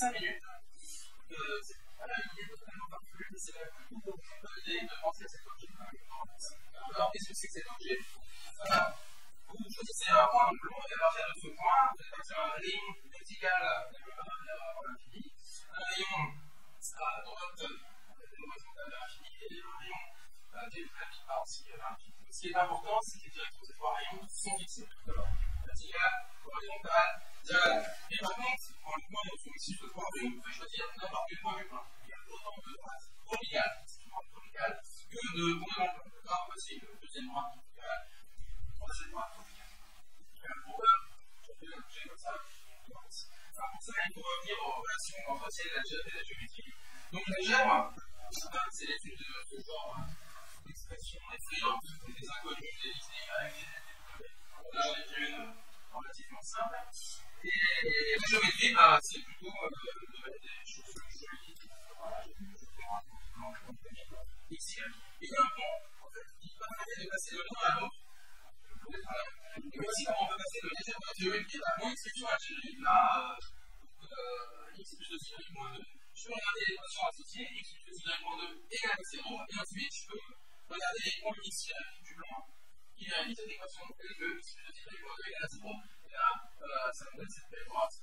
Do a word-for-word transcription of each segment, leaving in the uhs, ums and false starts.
cinq minutes. Euh, c'est pas l'idée totalement farfelue, mais c'est plutôt l'idée de penser à cet objet. Alors, qu'est-ce que c'est que cet objet? euh, Vous choisissez un point dans le long, et à partir de ce point, vous allez partir un rayon vertical vers l'infini, un rayon à droite horizontal vers l'infini, et un rayon diagonal qui part aussi vers l'infini. Ce qui est important, c'est que les directions de ces trois rayons sont fixées. Vertical, horizontal, diagonal. Et par contre, quand le point est fixé de trois rayons, vous pouvez choisir n'importe quel point du plan. Il y a autant de droites tropicales, tropicales, que de points dans le plan. D'accord, voici le deuxième droite tropicale, troisième droite tropicale. Pourquoi je fais un objet comme ça? Alors pour ça, il faut revenir aux relations entre l'algèbre et la géométrie. Donc l'algèbre, c'est l'étude de ce genre d'expressions effrayantes, des inconnus, des x, des y, des w. Là, j'en ai fait une relativement simple. Et la géométrie, bah, c'est plutôt euh, le domaine des choses jolies. Voilà, je vais vous montrer ici. Il y a un pont, en fait, qui permet de passer de l'un à l'autre. Et voici comment on peut passer de l'algèbre à la géométrie. Mon expression algébrique, là, euh, x plus deux y moins deux. Je peux regarder les équations associées, x plus deux y moins deux égale à zéro, et ensuite je peux regarder les points x du blanc qui réalisent cette équation, et que x plus deux y moins deux égale à zéro. Et là, euh, ça me donne cette belle droite.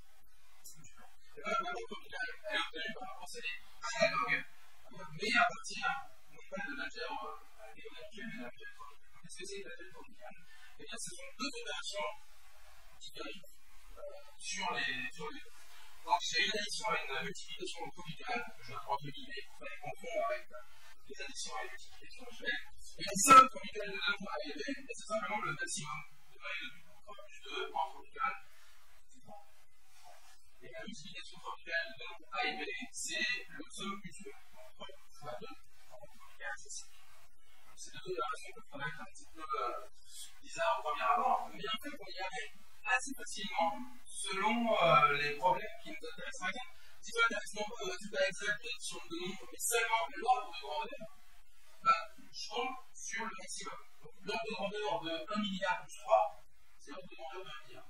Et voilà, la droite tropicale, elle est obtenue par un procédé analogue, mais à partir, non pas de l'algèbre géométrique, mais de l'algèbre tropicale. Qu'est-ce que c'est que l'algèbre tropicale? Eh bien, ce sont deux opérations qui dérivent euh, sur les. Sur les donc, j'ai une addition à une multiplication tropicale, que je vais entre guillemets, pour pas les confondre avec les additions à une multiplication légère. Et une somme tropicale de deux pour arriver, et c'est simplement le maximum de A et de B. trois plus deux en tropical, c'est trois. Et la multiplication tropicale de deux A et B, c'est le somme plus deux. Donc trois fois deux en tropical, c'est six. Ces deux opérations peuvent paraître un petit peu euh, bizarres au premier abord, mais en fait, on y arrive assez facilement selon euh, les problèmes qui nous intéressent. Par exemple, si tu m'intéresses non pas au résultat exact sur le nombre, mais seulement l'ordre de grandeur, ben, je tombe sur le maximum. Donc, l'ordre de grandeur de un milliard plus trois, c'est l'ordre de grandeur de un milliard.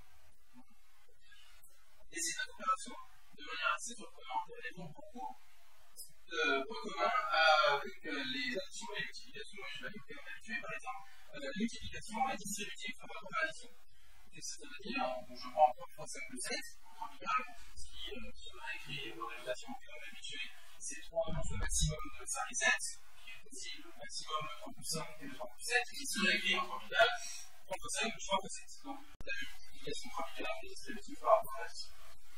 Et ces deux opérations, de manière assez surprenante, elles ont beaucoup de points communs avec les additions et les multiplications. Je vais vous habituer, par exemple, la multiplication est distributive par rapport à l'addition. C'est-à-dire, je prends trois fois cinq plus sept, en tropical, ce qui euh, sera écrit en réalisation que l'on est habitué, c'est trois fois le maximum de cinq et sept, qui est aussi le maximum de trois plus cinq et de trois plus sept, qui sera écrit en tropical, trois fois cinq plus trois fois sept. Donc, la multiplication tropicale est distributive par rapport à l'addition.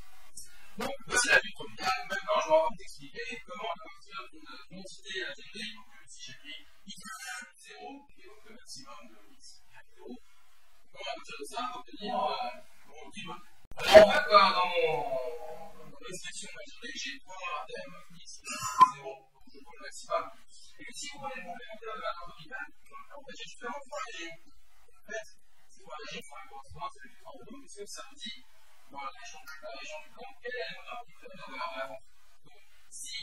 Donc, voici la vue tropicale. Maintenant, je vais encore vous expliquer comment, à partir d'une quantité algébrique, donc si j'ai pris x égale zéro, qui est donc le maximum de x égale zéro, comment à partir de ça, obtenir euh, mon pivot. Alors, on voit que dans mon, dans mon expression algébrique, j'ai trois termes x égale zéro, donc je prends le maximum. Et que si vous prenez le complémentaire de la tropicale, en fait, j'ai justement trois régions. En fait, ces trois régions sont correspondent à celles du temps de l'eau, parce que ça me dit, dans la région, la région du plan, quelle est la valeur qui peut être de la fonction. Donc, si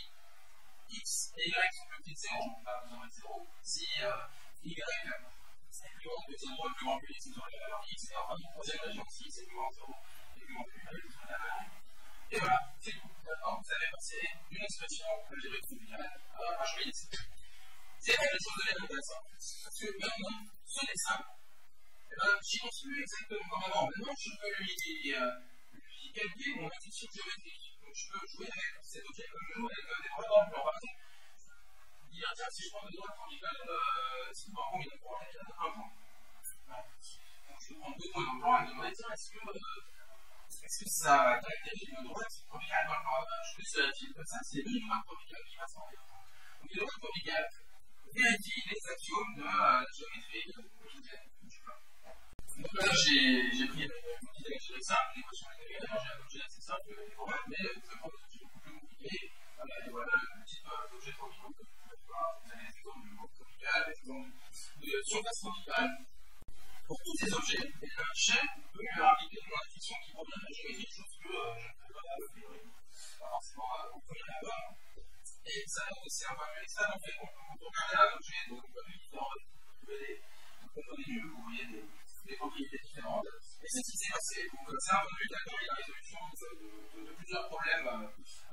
x et y sont plus petits que zéro, bah, vous en mettez zéro. Si euh, y c'est plus grand que zéro et plus grand que x, vous aurez la valeur x. Et enfin, une troisième région, si x est plus grand que zéro et plus grand que y, vous aurez la valeur y. Et voilà, c'est tout. Maintenant, vous avez passé une expression algébrique tropicale à un H B I. C'est là que les choses deviennent intéressantes. Parce que maintenant, ce dessin, eh ben, j'y continue exactement comme avant. Maintenant, je peux lui, euh, lui calculer mon intuition géométrique. Donc, je peux jouer avec cet objet comme je joue avec euh, des droits dans le plan. Par exemple, dire, tiens, si je prends des droits tropicales, euh, c'est pas combien de points? Il y a un point. Voilà. Donc, je vais prendre deux points dans le plan et me demander, tiens, est-ce que, euh, est-ce que ça caractérise une droite tropicale? Alors, euh, je vais vérifier comme ça, c'est une droite tropicale qui passe en fait. Donc, une droite tropicale vérifie les axiomes de euh, la géométrie quotidienne du plan. Donc là, j'ai pris une petite algébrique simple, une équation linéaire, j'ai un objet assez simple, les droites, mais je vais prendre des objets beaucoup plus compliqués. Et voilà le type d'objet tropical. Vous avez les exemples de monde tropical, les exemples de surface tropicale. Pour tous ces objets, et un chef peut lui appliquer une intuition qui provient de la géométrie, chose que euh, je ne fais pas a priori, pas forcément euh, au premier abord. Et ça, c'est un point de vue extrêmement fécond. Quand on regarde un objet, donc on peut différent, vous trouvez des composés nuls, vous voyez des, des propriétés différentes. Et c'est ce qui s'est passé. Donc, c'est un point de vue d'accord, il y a la résolution de, de, de, de plusieurs problèmes euh,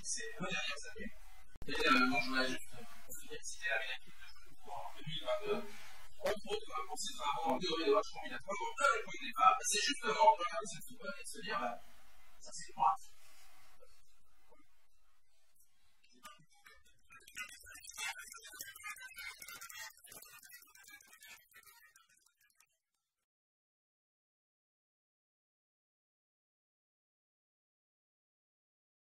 ces vingt dernières années. Et euh, donc, je voudrais juste citer la ménatique de Genève en deux mille vingt-deux. Entre autres, pour ces travaux en théorie de vache combinatoire, donc un des points de départ, c'est justement de regarder cette soupe et de se dire, bah, ça c'est droite.